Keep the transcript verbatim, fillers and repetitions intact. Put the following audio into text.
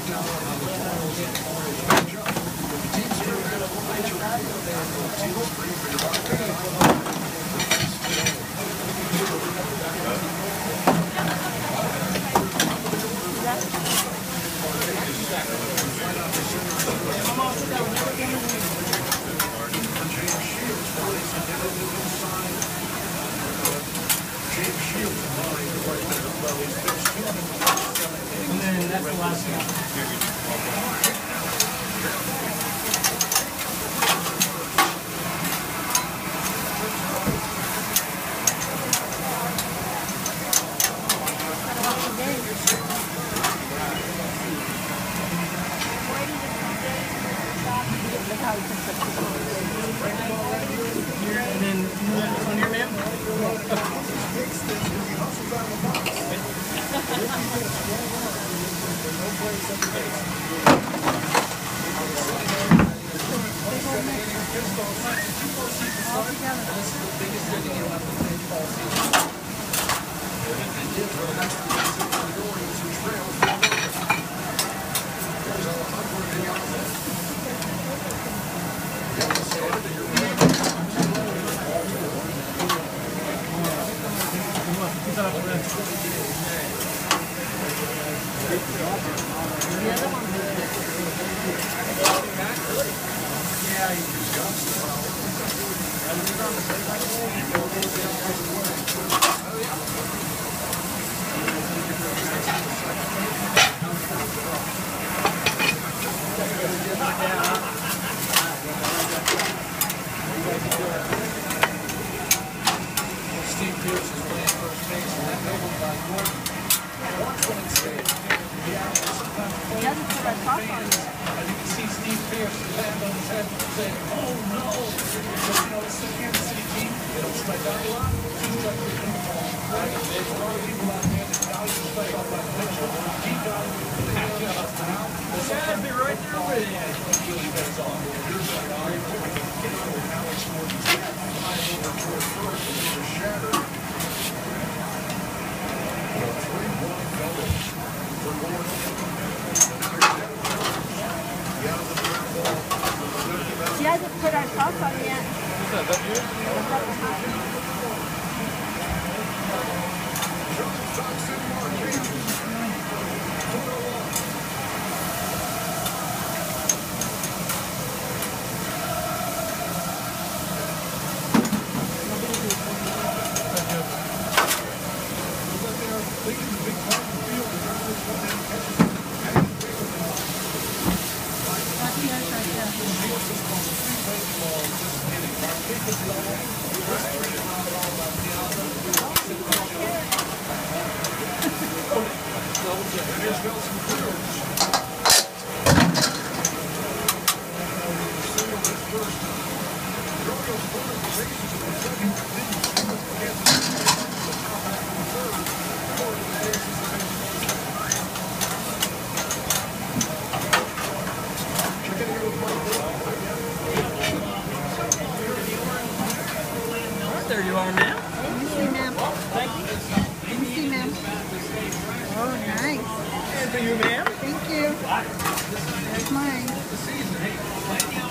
And then that's the last one. And then this one here, ma'am? She hasn't put our sauce on yet. What's that? That good? There you are, ma'am. Let me see, ma'am. Thank you. Let me see, ma'am. Oh, nice. And for you, ma'am. Thank you. That's mine.